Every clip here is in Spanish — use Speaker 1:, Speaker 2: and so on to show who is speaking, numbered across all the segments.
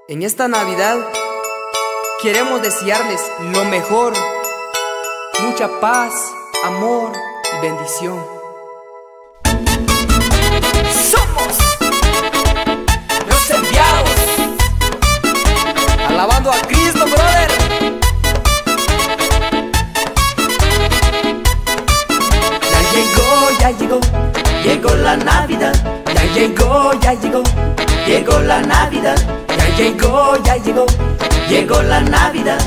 Speaker 1: En esta Navidad queremos desearles lo mejor, mucha paz, amor y bendición. Somos los enviados, alabando a Cristo, brother.
Speaker 2: Llegó la Navidad. Ya llegó la Navidad. Llegó la Navidad.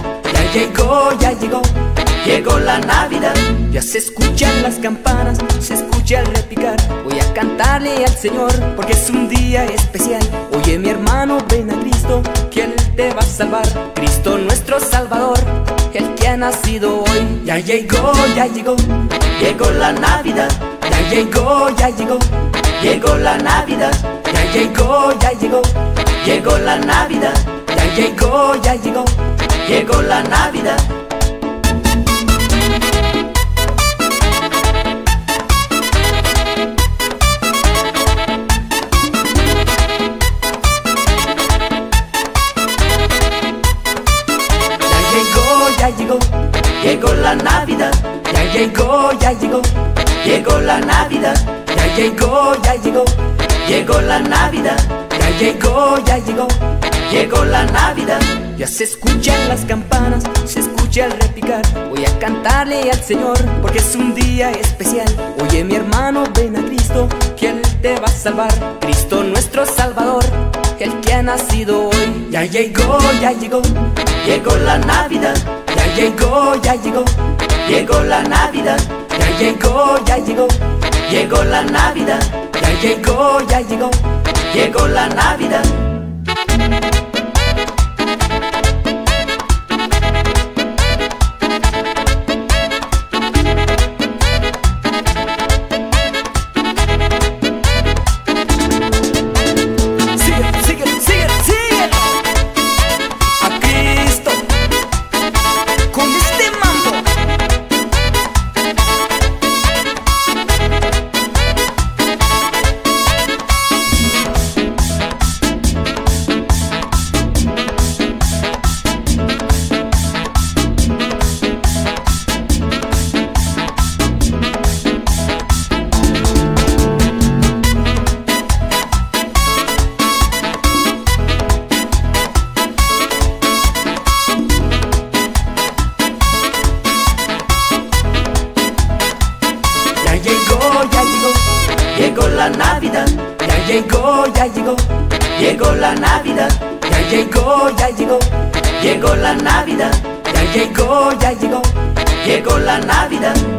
Speaker 2: Llegó la Navidad.
Speaker 1: Ya se escuchan las campanas, se escucha el repicar. Voy a cantarle al Señor porque es un día especial. Oye mi hermano, ven a Cristo, que Él te va a salvar. Cristo nuestro Salvador, el que ha nacido hoy.
Speaker 2: Ya llegó la Navidad. Llegó la Navidad. Llegó la Navidad. Llegó la Navidad. Llegó la Navidad. Llegó la Navidad. Llegó la Navidad. Llegó la Navidad.
Speaker 1: Ya se escuchan las campanas, se escucha el repicar. Voy a cantarle al Señor porque es un día especial. Oye mi hermano, ven a Cristo, que Él te va a salvar. Cristo nuestro Salvador, el que ha nacido hoy.
Speaker 2: Ya llegó la Navidad. Llegó la Navidad. Llegó la Navidad. Llegó la Navidad. Llegó la Navidad. Llegó la Navidad. Llegó la Navidad. Llegó la Navidad.